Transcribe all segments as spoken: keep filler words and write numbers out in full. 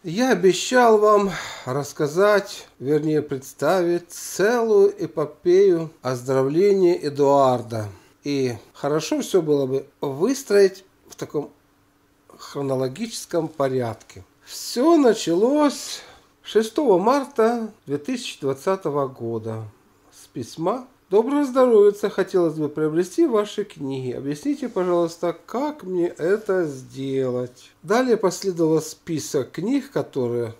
Я обещал вам рассказать, вернее представить целую эпопею оздоровления Эдуарда. И хорошо все было бы выстроить в таком хронологическом порядке. Все началось шестого марта две тысячи двадцатого года с письма. Доброго здоровья, хотелось бы приобрести ваши книги. Объясните, пожалуйста, как мне это сделать. Далее последовал список книг, которые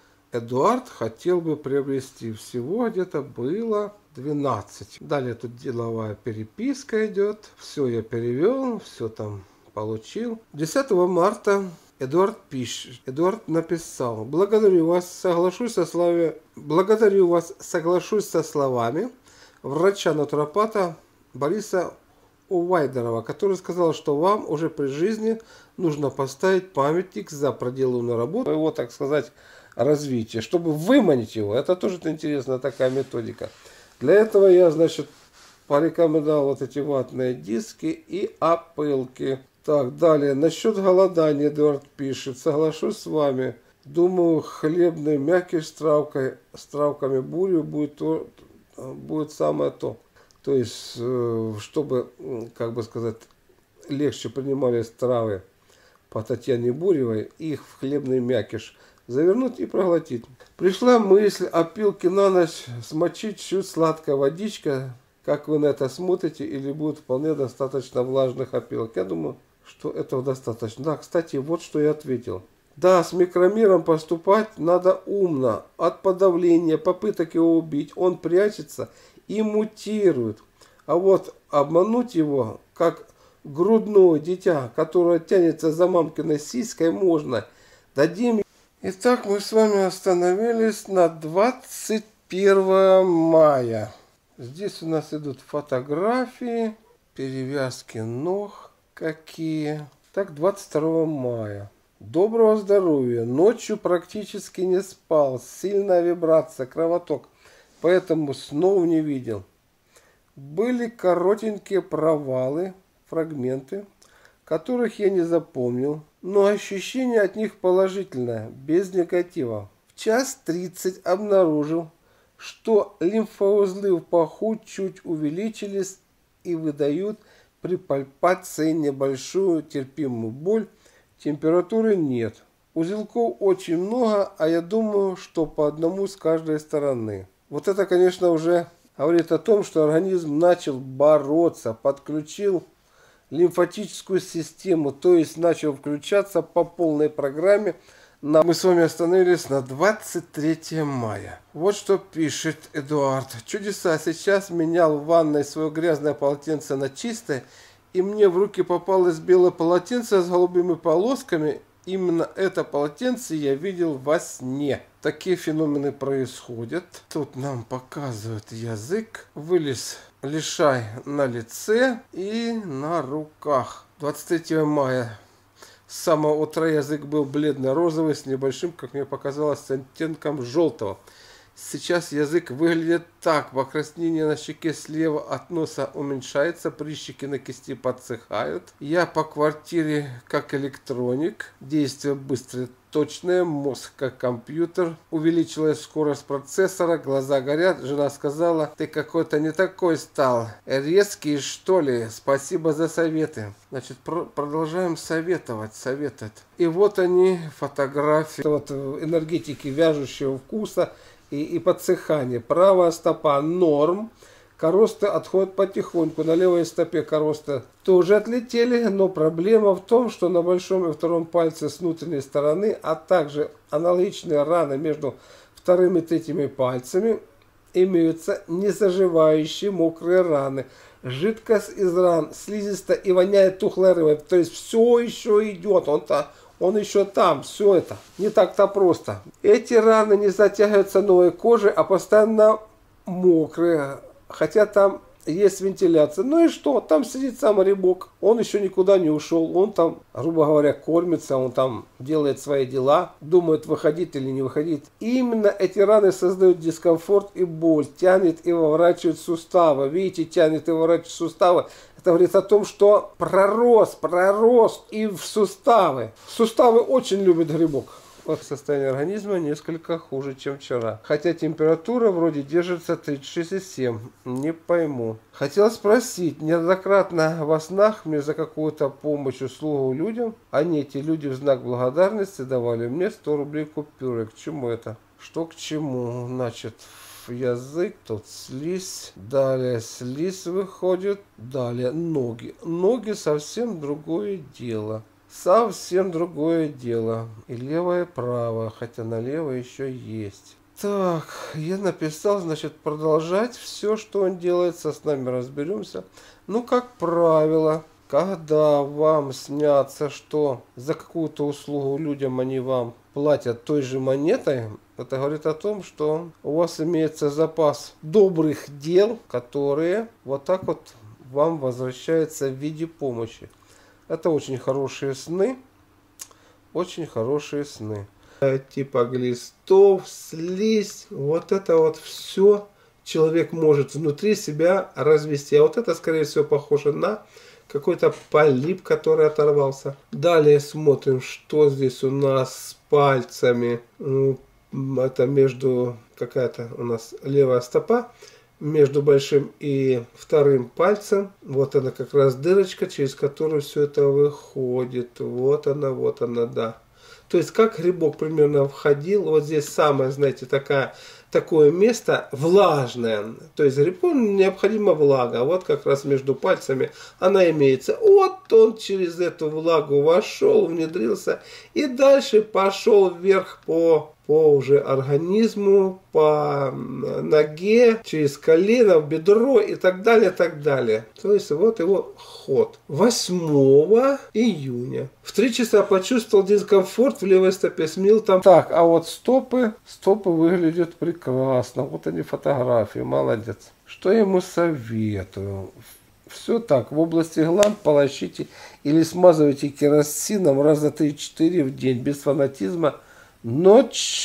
Эдуард хотел бы приобрести. Всего где-то было двенадцать. Далее тут деловая переписка идет. Все я перевел, все там получил. десятого марта Эдуард пишет. Эдуард написал: Благодарю вас, соглашусь со словами, благодарю вас, соглашусь со словами врача-натуропата Бориса Увайдерова, который сказал, что вам уже при жизни нужно поставить памятник за проделанную работу, его, так сказать, развитие, чтобы выманить его. Это тоже интересная такая методика. Для этого я, значит, порекомендовал вот эти ватные диски и опылки. Так, далее. Насчет голодания Эдуард пишет. Соглашусь с вами. Думаю, хлебный мякиш с травкой, с травками бурю будет то, будет самое то. То есть, чтобы, как бы сказать, легче принимались травы по Татьяне Буревой, их в хлебный мякиш завернуть и проглотить. Пришла мысль опилки на ночь смочить чуть сладкая водичка. Как вы на это смотрите? Или будет вполне достаточно влажных опилок? Я думаю, что этого достаточно. Да, кстати, вот что я ответил. Да, с микромиром поступать надо умно. От подавления, попыток его убить, он прячется и мутирует. А вот обмануть его, как грудное дитя, которое тянется за мамкиной сиськой, можно. Дадим. Итак, мы с вами остановились на двадцать первое мая. Здесь у нас идут фотографии, перевязки ног какие. Так, двадцать второго мая. Доброго здоровья. Ночью практически не спал. Сильная вибрация, кровоток. Поэтому снов не видел. Были коротенькие провалы, фрагменты, которых я не запомнил. Но ощущение от них положительное, без негатива. В час тридцать обнаружил, что лимфоузлы в паху чуть увеличились и выдают при пальпации небольшую терпимую боль. Температуры нет. Узелков очень много, а я думаю, что по одному с каждой стороны. Вот это, конечно, уже говорит о том, что организм начал бороться, подключил лимфатическую систему, то есть начал включаться по полной программе. Мы с вами остановились на двадцать третье мая. Вот что пишет Эдуард. Чудеса. Сейчас менял в ванной свое грязное полотенце на чистое, и мне в руки попалось белое полотенце с голубыми полосками. Именно это полотенце я видел во сне. Такие феномены происходят. Тут нам показывают язык. Вылез лишай на лице и на руках. двадцать третьего мая. С самого утра язык был бледно-розовый, с небольшим, как мне показалось, с оттенком желтого. Сейчас язык выглядит так. Покраснение на щеке слева от носа уменьшается, прыщики на кисти подсыхают. Я по квартире как электроник. Действие быстрое, точное. Мозг как компьютер. Увеличилась скорость процессора, глаза горят. Жена сказала: ты какой-то не такой стал. Резкий, что ли? Спасибо за советы. Значит, про продолжаем советовать, советовать. И вот они, фотографии. Вот энергетики вяжущего вкуса. И, и подсыхание. Правая стопа норм. Коросты отходят потихоньку. На левой стопе коросты тоже отлетели. Но проблема в том, что на большом и втором пальце с внутренней стороны, а также аналогичные раны между вторым и третьими пальцами, имеются незаживающие мокрые раны. Жидкость из ран слизистая и воняет тухлой рыбой. То есть все еще идет. Он-то Он еще там, все это не так-то просто. Эти раны не затягиваются новой кожей, а постоянно мокрые. Хотя там есть вентиляция. Ну и что? Там сидит сам рыбок. Он еще никуда не ушел. Он там, грубо говоря, кормится. Он там делает свои дела. Думает, выходить или не выходить. Именно эти раны создают дискомфорт и боль. Тянет и выворачивает суставы. Видите, тянет и выворачивает суставы. Это говорит о том, что пророс, пророс и в суставы. Суставы очень любит грибок. Вот состояние организма несколько хуже, чем вчера. Хотя температура вроде держится тридцать шесть и семь. Не пойму. Хотел спросить, неоднократно во снах мне за какую-то помощь, услугу людям, они, эти люди, в знак благодарности давали мне сто рублей купюры. К чему это? Что к чему? Значит, язык, тут слизь, далее слизь выходит, далее ноги. Ноги совсем другое дело. Совсем другое дело. И левое, и правое, хотя налево еще есть. Так, я написал, значит, продолжать все, что он делает, со с нами разберемся. Ну, как правило, когда вам снятся, что за какую-то услугу людям они вам платят той же монетой, это говорит о том, что у вас имеется запас добрых дел, которые вот так вот вам возвращаются в виде помощи. Это очень хорошие сны, очень хорошие сны. Типа глистов, слизь, вот это вот все человек может внутри себя развести. А вот это, скорее всего, похоже на какой-то полип, который оторвался. Далее смотрим, что здесь у нас с пальцами. Это между, какая-то у нас левая стопа, между большим и вторым пальцем. Вот она как раз дырочка, через которую все это выходит. Вот она, вот она, да. То есть как грибок примерно входил. Вот здесь самое, знаете, такая, такое место влажное. То есть грибку необходима влага. Вот как раз между пальцами она имеется. Вот он через эту влагу вошел, внедрился. И дальше пошел вверх по... по уже организму, по ноге, через колено, в бедро и так далее, так далее. То есть вот его ход. восьмого июня. В три часа почувствовал дискомфорт в левой стопе, смил там. Так, а вот стопы, стопы выглядят прекрасно. Вот они фотографии, молодец. Что я ему советую? Все так, в области гланд полощите или смазывайте керосином раза три-четыре в день, без фанатизма, но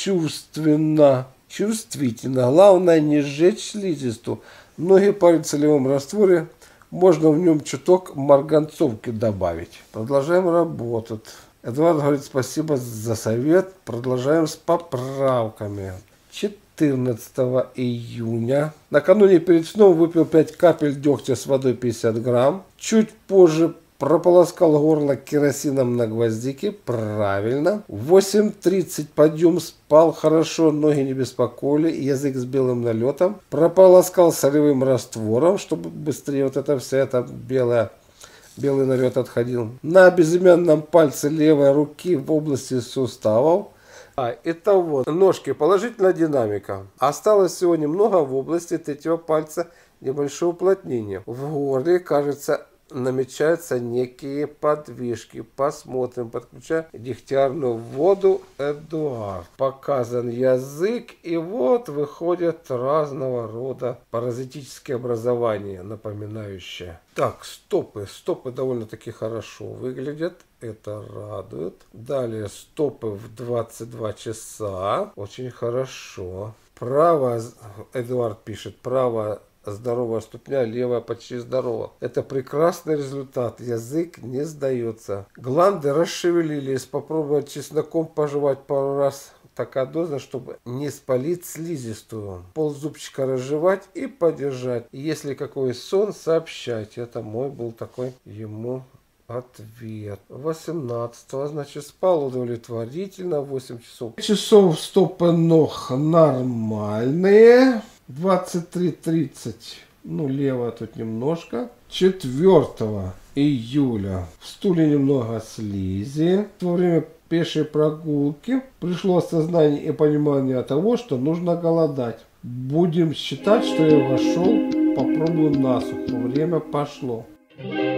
чувственно, чувствительно. Главное не сжечь слизистую. Ноги парить в солевом растворе. Можно в нем чуток марганцовки добавить. Продолжаем работать. Эдуард говорит, спасибо за совет. Продолжаем с поправками. четырнадцатого июня. Накануне перед сном выпил пять капель дегтя с водой пятьдесят грамм. Чуть позже прополоскал горло керосином на гвоздике. Правильно. В восемь тридцать подъем, спал хорошо, ноги не беспокоили, язык с белым налетом. Прополоскал солевым раствором, чтобы быстрее вот это вся эта белая, белый налет отходил. На безымянном пальце левой руки в области суставов. А, итого, ножки положительная динамика. Осталось всего немного в области третьего пальца, небольшое уплотнение. В горле, кажется, намечаются некие подвижки. Посмотрим. Подключаем дегтярную воду. Эдуард. Показан язык. И вот выходят разного рода паразитические образования, напоминающие. Так, стопы. Стопы довольно-таки хорошо выглядят. Это радует. Далее стопы в двадцать два часа. Очень хорошо. Правая, Эдуард пишет, правая здоровая ступня, левая почти здорова. Это прекрасный результат. Язык не сдается. Гланды расшевелились. Попробовать чесноком пожевать пару раз. Такая доза, чтобы не спалить слизистую. Ползубчика разжевать и подержать. Если какой сон, сообщайте. Это мой был такой ему ответ. восемнадцатого, значит, спал удовлетворительно. восемь часов. часов стопы ног нормальные. двадцать три тридцать. Ну, левая тут немножко. четвёртого июля. В стуле немного слизи. Во время пешей прогулки пришло осознание и понимание того, что нужно голодать. Будем считать, что я вошел, попробую насухо. Время пошло.